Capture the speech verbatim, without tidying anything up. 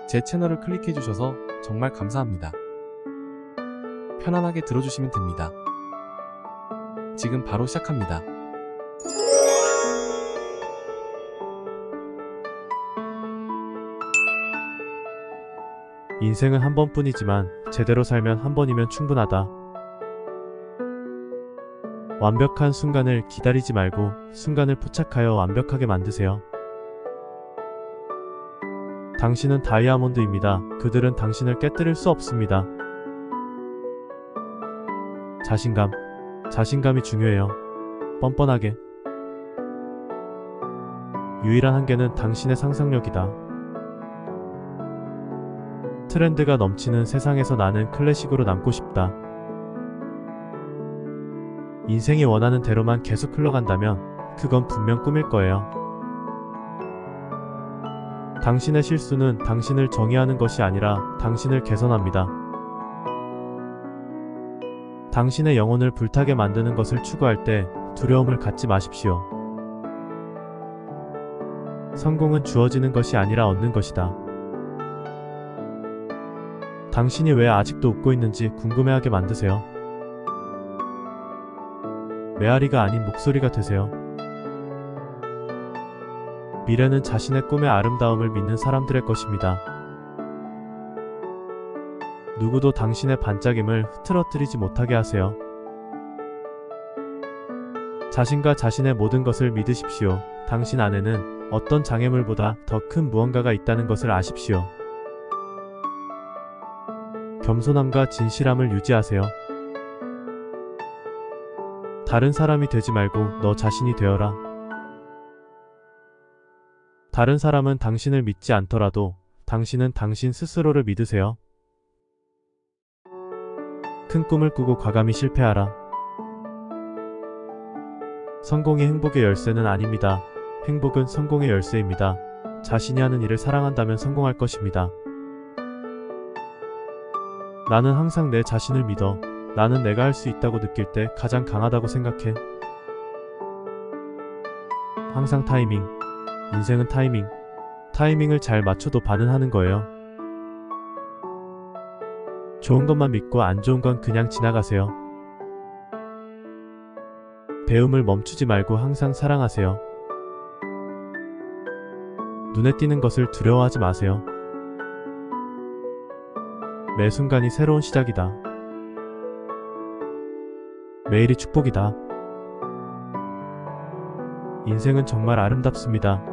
제 채널을 클릭해주셔서 정말 감사합니다. 편안하게 들어주시면 됩니다. 지금 바로 시작합니다. 인생은 한 번뿐이지만 제대로 살면 한 번이면 충분하다. 완벽한 순간을 기다리지 말고 순간을 포착하여 완벽하게 만드세요. 당신은 다이아몬드입니다. 그들은 당신을 깨뜨릴 수 없습니다. 자신감, 자신감이 중요해요. 뻔뻔하게. 유일한 한계는 당신의 상상력이다. 트렌드가 넘치는 세상에서 나는 클래식으로 남고 싶다. 인생이 원하는 대로만 계속 흘러간다면 그건 분명 꿈일 거예요. 당신의 실수는 당신을 정의하는 것이 아니라 당신을 개선합니다. 당신의 영혼을 불타게 만드는 것을 추구할 때 두려움을 갖지 마십시오. 성공은 주어지는 것이 아니라 얻는 것이다. 당신이 왜 아직도 웃고 있는지 궁금해하게 만드세요. 메아리가 아닌 목소리가 되세요. 미래는 자신의 꿈의 아름다움을 믿는 사람들의 것입니다. 누구도 당신의 반짝임을 흐트러뜨리지 못하게 하세요. 자신과 자신의 모든 것을 믿으십시오. 당신 안에는 어떤 장애물보다 더 큰 무언가가 있다는 것을 아십시오. 겸손함과 진실함을 유지하세요. 다른 사람이 되지 말고 너 자신이 되어라. 다른 사람은 당신을 믿지 않더라도 당신은 당신 스스로를 믿으세요. 큰 꿈을 꾸고 과감히 실패하라. 성공이 행복의 열쇠는 아닙니다. 행복은 성공의 열쇠입니다. 자신이 하는 일을 사랑한다면 성공할 것입니다. 나는 항상 내 자신을 믿어. 나는 내가 할 수 있다고 느낄 때 가장 강하다고 생각해. 항상 타이밍. 인생은 타이밍. 타이밍을 잘 맞춰도 반응하는 거예요. 좋은 것만 믿고 안 좋은 건 그냥 지나가세요. 배움을 멈추지 말고 항상 사랑하세요. 눈에 띄는 것을 두려워하지 마세요. 매 순간이 새로운 시작이다. 매일이 축복이다. 인생은 정말 아름답습니다.